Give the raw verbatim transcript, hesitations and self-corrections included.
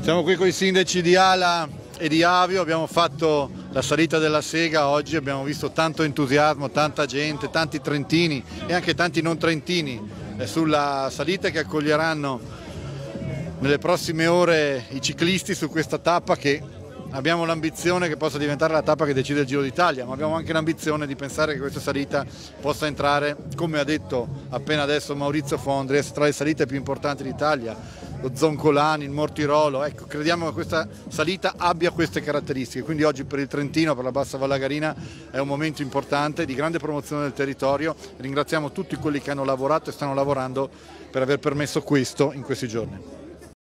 Siamo qui con i sindaci di Ala e di Avio, abbiamo fatto la salita della Sega oggi, abbiamo visto tanto entusiasmo, tanta gente, tanti trentini e anche tanti non trentini sulla salita che accoglieranno nelle prossime ore i ciclisti su questa tappa che abbiamo l'ambizione che possa diventare la tappa che decide il Giro d'Italia, ma abbiamo anche l'ambizione di pensare che questa salita possa entrare, come ha detto appena adesso Maurizio Fondri, tra le salite più importanti d'Italia, lo Zoncolani, il Mortirolo. Ecco, crediamo che questa salita abbia queste caratteristiche, quindi oggi per il Trentino, per la Bassa Vallagarina è un momento importante di grande promozione del territorio. Ringraziamo tutti quelli che hanno lavorato e stanno lavorando per aver permesso questo in questi giorni.